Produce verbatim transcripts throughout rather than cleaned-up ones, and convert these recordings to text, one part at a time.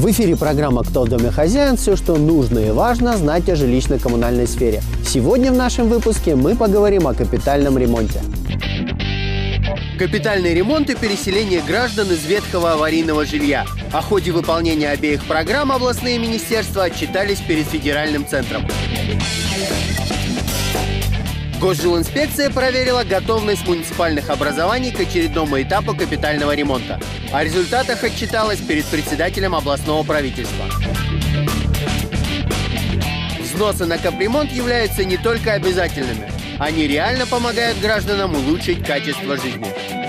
В эфире программа «Кто в доме хозяин?» Все, что нужно и важно знать о жилищно-коммунальной сфере. Сегодня в нашем выпуске мы поговорим о капитальном ремонте. Капитальный ремонт и переселение граждан из ветхого аварийного жилья. О ходе выполнения обеих программ областные министерства отчитались перед федеральным центром. Госжилинспекция проверила готовность муниципальных образований к очередному этапу капитального ремонта. О результатах отчиталась перед председателем областного правительства. Взносы на капремонт являются не только обязательными. Они реально помогают гражданам улучшить качество жизни.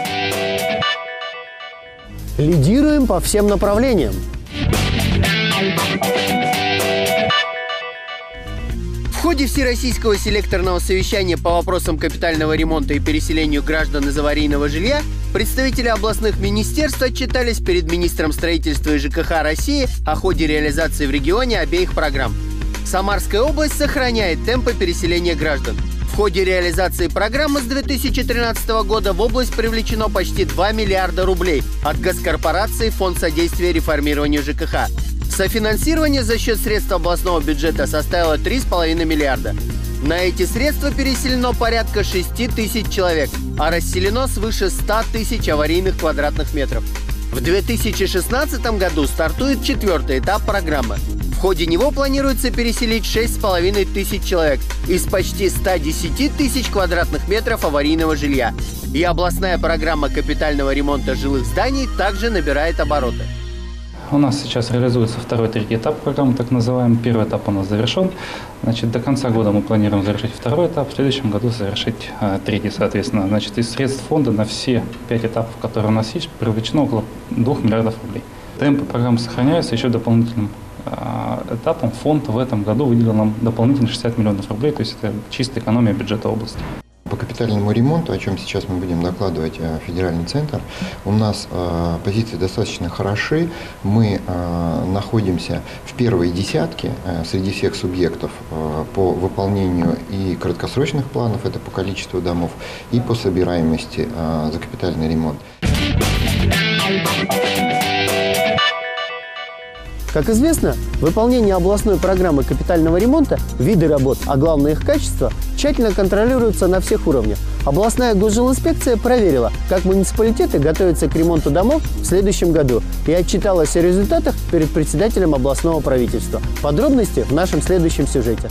Лидируем по всем направлениям. В ходе Всероссийского селекторного совещания по вопросам капитального ремонта и переселению граждан из аварийного жилья представители областных министерств отчитались перед министром строительства и ЖКХ России о ходе реализации в регионе обеих программ. Самарская область сохраняет темпы переселения граждан. В ходе реализации программы с две тысячи тринадцатого года в область привлечено почти два миллиарда рублей от госкорпорации «Фонд содействия реформированию ЖКХ». Софинансирование за счет средств областного бюджета составило три с половиной миллиарда. На эти средства переселено порядка шести тысяч человек, а расселено свыше ста тысяч аварийных квадратных метров. В две тысячи шестнадцатом году стартует четвертый этап программы. В ходе него планируется переселить шесть с половиной тысяч человек из почти ста десяти тысяч квадратных метров аварийного жилья. И областная программа капитального ремонта жилых зданий также набирает обороты. У нас сейчас реализуется второй, третий этап программы, так называемый. Первый этап у нас завершен. Значит, до конца года мы планируем завершить второй этап, в следующем году завершить а, третий, соответственно. Значит, из средств фонда на все пять этапов, которые у нас есть, привлечено около двух миллиардов рублей. Темпы программы сохраняются. Еще дополнительным а, этапом фонд в этом году выделил нам дополнительно шестьдесят миллионов рублей, то есть это чистая экономия бюджета области. По капитальному ремонту, о чем сейчас мы будем докладывать федеральный центр, у нас э, позиции достаточно хороши. Мы э, находимся в первой десятке э, среди всех субъектов э, по выполнению и краткосрочных планов, это по количеству домов, и по собираемости э, за капитальный ремонт. Как известно, выполнение областной программы капитального ремонта, виды работ, а главное их качество, тщательно контролируется на всех уровнях. Областная госжилинспекция проверила, как муниципалитеты готовятся к ремонту домов в следующем году и отчиталась о результатах перед председателем областного правительства. Подробности в нашем следующем сюжете.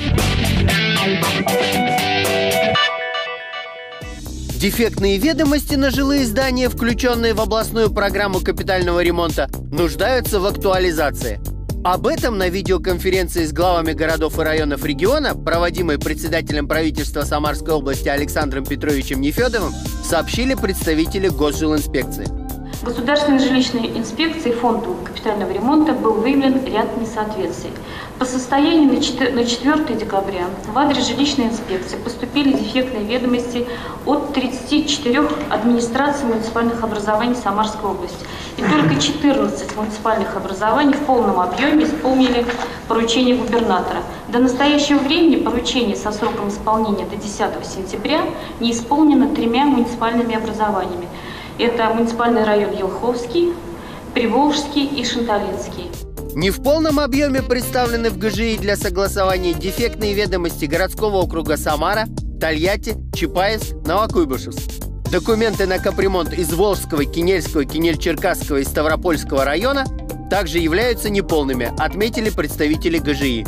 Дефектные ведомости на жилые здания, включенные в областную программу капитального ремонта, нуждаются в актуализации. Об этом на видеоконференции с главами городов и районов региона, проводимой председателем правительства Самарской области Александром Петровичем Нефедовым, сообщили представители Госжилинспекции. Государственной жилищной инспекции фонду капитального ремонта был выявлен ряд несоответствий. По состоянию на четвёртое декабря в адрес жилищной инспекции поступили дефектные ведомости от тридцати четырёх администраций муниципальных образований Самарской области. И только четырнадцать муниципальных образований в полном объеме исполнили поручение губернатора. До настоящего времени поручение со сроком исполнения до десятого сентября не исполнено тремя муниципальными образованиями. Это муниципальный район Елховский, Приволжский и Шанталинский. Не в полном объеме представлены в ГЖИ для согласования дефектные ведомости городского округа Самара, Тольятти, Чапаевск, Новокуйбышевск. Документы на капремонт из Волжского, Кинельского, Кинель-Черкасского и Ставропольского района также являются неполными, отметили представители ГЖИ.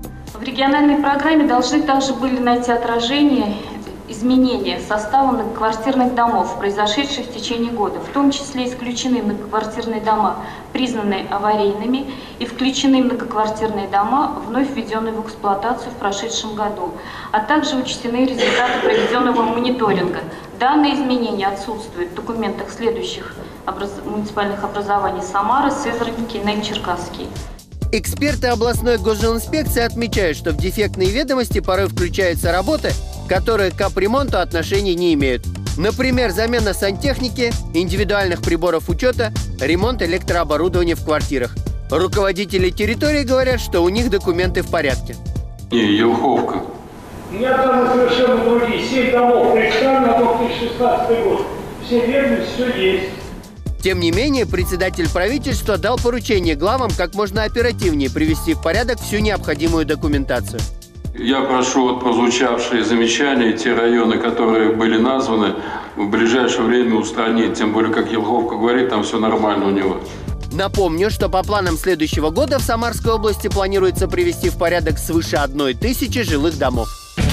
В региональной программе должны также были найти отражение изменения состава многоквартирных домов, произошедших в течение года. В том числе исключены многоквартирные дома, признанные аварийными, и включены многоквартирные дома, вновь введенные в эксплуатацию в прошедшем году, а также учтены результаты проведенного мониторинга. Данные изменения отсутствуют в документах следующих образ... муниципальных образований: Самары, Сызрань, Кинель, Черкасский. Эксперты областной госжилинспекции отмечают, что в дефектные ведомости порой включаются работы, которые к капремонту отношения не имеют. Например, замена сантехники, индивидуальных приборов учета, ремонт электрооборудования в квартирах. Руководители территории говорят, что у них документы в порядке. Не, Елховка. У меня там совершенно другие. Семь домов представлены на две тысячи шестнадцатый год. Все верны, все есть. Тем не менее, председатель правительства дал поручение главам как можно оперативнее привести в порядок всю необходимую документацию. Я прошу вот прозвучавшие замечания, те районы, которые были названы, в ближайшее время устранить. Тем более, как Елховка говорит, там все нормально у него. Напомню, что по планам следующего года в Самарской области планируется привести в порядок свыше одной тысячи жилых домов.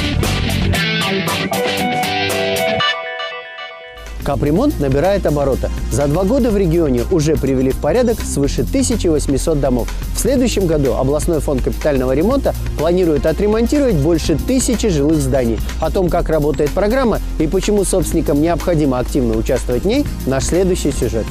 Капремонт набирает обороты. За два года в регионе уже привели в порядок свыше тысячи восьмисот домов. В следующем году областной фонд капитального ремонта планирует отремонтировать больше тысячи жилых зданий. О том, как работает программа и почему собственникам необходимо активно участвовать в ней, наш следующий сюжет.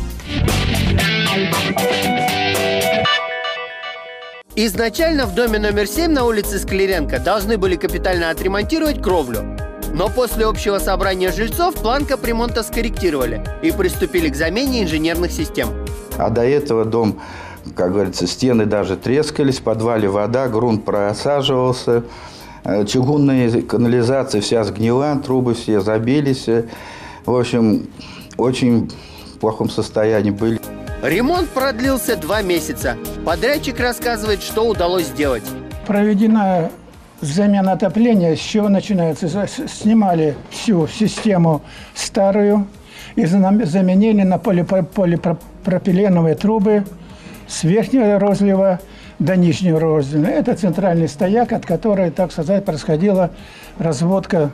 Изначально в доме номер семь на улице Скляренко должны были капитально отремонтировать кровлю. Но после общего собрания жильцов план капремонта скорректировали и приступили к замене инженерных систем. А до этого дом, как говорится, стены даже трескались, в подвале вода, грунт просаживался, чугунная канализация вся сгнила, трубы все забились. В общем, очень в плохом состоянии были. Ремонт продлился два месяца. Подрядчик рассказывает, что удалось сделать. Проведена замена отопления. С чего начинается? Снимали всю систему старую и заменили на полипропиленовые трубы с верхнего розлива до нижнего розлива. Это центральный стояк, от которой, так сказать, происходила разводка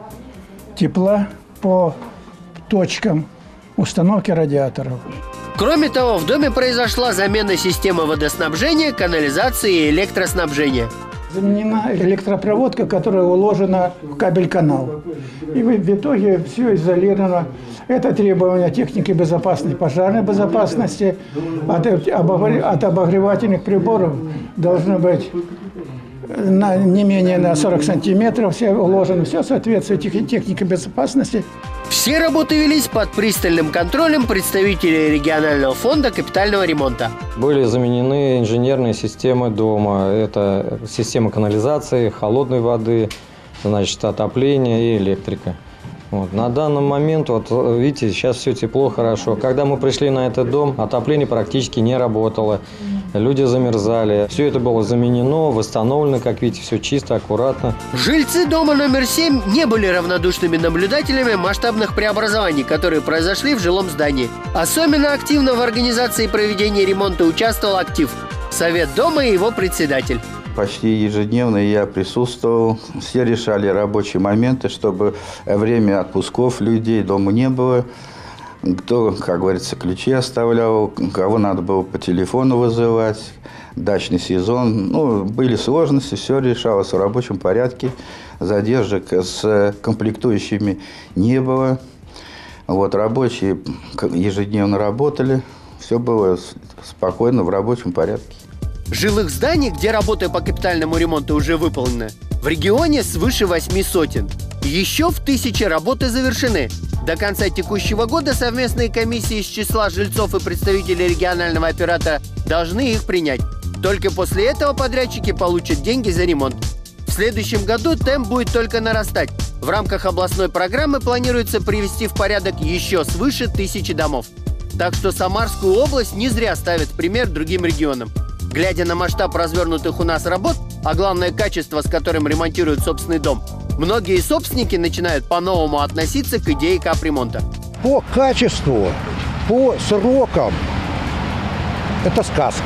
тепла по точкам установки радиаторов. Кроме того, в доме произошла замена системы водоснабжения, канализации и электроснабжения. Заменена электропроводка, которая уложена в кабель-канал. И в итоге все изолировано. Это требования техники безопасности, пожарной безопасности. От, от обогревательных приборов должно быть на, не менее на сорок сантиметров. Все уложено, все соответствует технике безопасности. Все работы велись под пристальным контролем представителей регионального фонда капитального ремонта. Были заменены инженерные системы дома. Это система канализации, холодной воды, значит, отопления и электрика. Вот. На данный момент, вот видите, сейчас все тепло, хорошо. Когда мы пришли на этот дом, отопление практически не работало. Люди замерзали. Все это было заменено, восстановлено, как видите, все чисто, аккуратно. Жильцы дома номер семь не были равнодушными наблюдателями масштабных преобразований, которые произошли в жилом здании. Особенно активно в организации проведения ремонта участвовал актив – Совет дома и его председатель. Почти ежедневно я присутствовал. Все решали рабочие моменты, чтобы время отпусков людей дома не было. Кто, как говорится, ключи оставлял, кого надо было по телефону вызывать. Дачный сезон. Ну, были сложности, все решалось в рабочем порядке. Задержек с комплектующими не было. Вот, рабочие ежедневно работали. Все было спокойно, в рабочем порядке. Жилых зданий, где работы по капитальному ремонту уже выполнены, в регионе свыше восьми сотен. Еще в тысячи работы завершены. До конца текущего года совместные комиссии из числа жильцов и представителей регионального оператора должны их принять. Только после этого подрядчики получат деньги за ремонт. В следующем году темп будет только нарастать. В рамках областной программы планируется привести в порядок еще свыше тысячи домов. Так что Самарскую область не зря ставят в пример другим регионам. Глядя на масштаб развернутых у нас работ, а главное качество, с которым ремонтируют собственный дом, многие собственники начинают по-новому относиться к идее капремонта. По качеству, по срокам это сказка.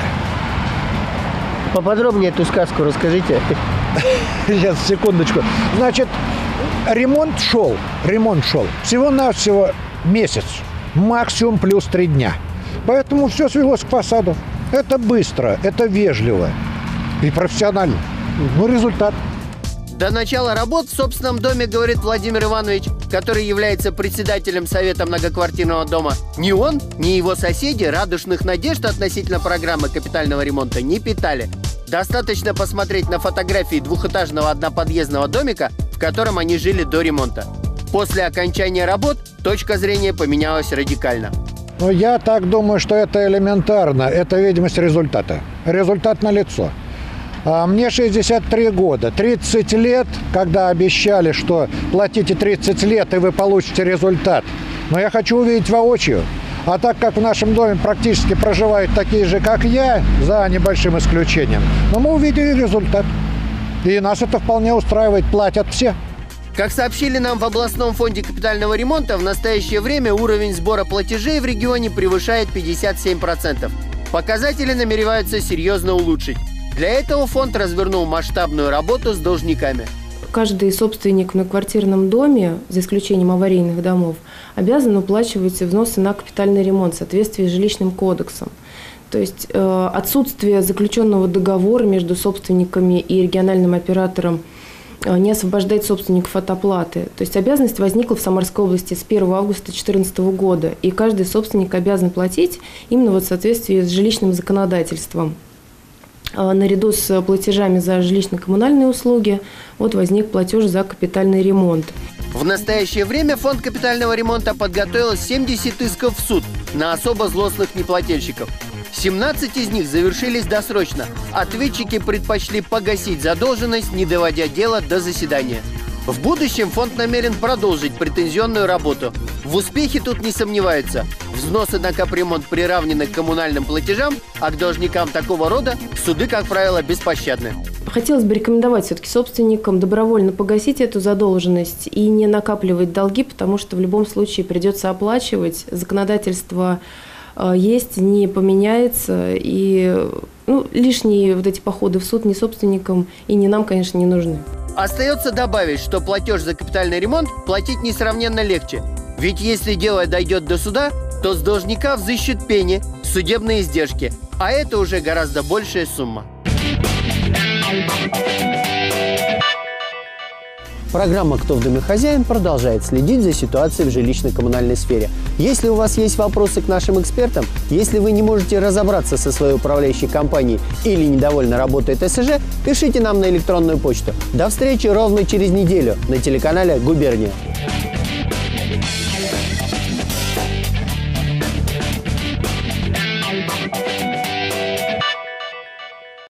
Поподробнее эту сказку расскажите. Сейчас, секундочку. Значит, ремонт шел, ремонт шел. Всего-навсего месяц, максимум плюс три дня. Поэтому все свелось к фасаду. Это быстро, это вежливо и профессионально. Ну, результат. До начала работ в собственном доме, говорит Владимир Иванович, который является председателем Совета многоквартирного дома, ни он, ни его соседи радужных надежд относительно программы капитального ремонта не питали. Достаточно посмотреть на фотографии двухэтажного одноподъездного домика, в котором они жили до ремонта. После окончания работ точка зрения поменялась радикально. Но я так думаю, что это элементарно. Это видимость результата. Результат налицо. А мне шестьдесят три года. тридцать лет, когда обещали, что платите тридцать лет, и вы получите результат. Но я хочу увидеть воочию. А так как в нашем доме практически проживают такие же, как я, за небольшим исключением, но мы увидели результат. И нас это вполне устраивает, платят все. Как сообщили нам в областном фонде капитального ремонта, в настоящее время уровень сбора платежей в регионе превышает пятьдесят семь процентов. Показатели намереваются серьезно улучшить. Для этого фонд развернул масштабную работу с должниками. Каждый собственник в многоквартирном доме, за исключением аварийных домов, обязан уплачивать взносы на капитальный ремонт в соответствии с жилищным кодексом. То есть э, отсутствие заключенного договора между собственниками и региональным оператором э, не освобождает собственников от оплаты. То есть обязанность возникла в Самарской области с первого августа две тысячи четырнадцатого года, и каждый собственник обязан платить именно вот в соответствии с жилищным законодательством. Наряду с платежами за жилищно-коммунальные услуги вот возник платеж за капитальный ремонт. В настоящее время фонд капитального ремонта подготовил семьдесят исков в суд на особо злостных неплательщиков. семнадцать из них завершились досрочно. Ответчики предпочли погасить задолженность, не доводя дело до заседания. В будущем фонд намерен продолжить претензионную работу. В успехе тут не сомневаются. Взносы на капремонт приравнены к коммунальным платежам, а к должникам такого рода суды, как правило, беспощадны. Хотелось бы рекомендовать все-таки собственникам добровольно погасить эту задолженность и не накапливать долги, потому что в любом случае придется оплачивать. Законодательство есть, не поменяется, и ну, лишние вот эти походы в суд ни собственникам и ни нам, конечно, не нужны. Остается добавить, что платеж за капитальный ремонт платить несравненно легче. Ведь если дело дойдет до суда, то с должника взыщут пени, судебные издержки, а это уже гораздо большая сумма. Программа «Кто в доме хозяин» продолжает следить за ситуацией в жилищно-коммунальной сфере. Если у вас есть вопросы к нашим экспертам, если вы не можете разобраться со своей управляющей компанией или недовольны работой ТСЖ, пишите нам на электронную почту. До встречи ровно через неделю на телеканале «Губерния».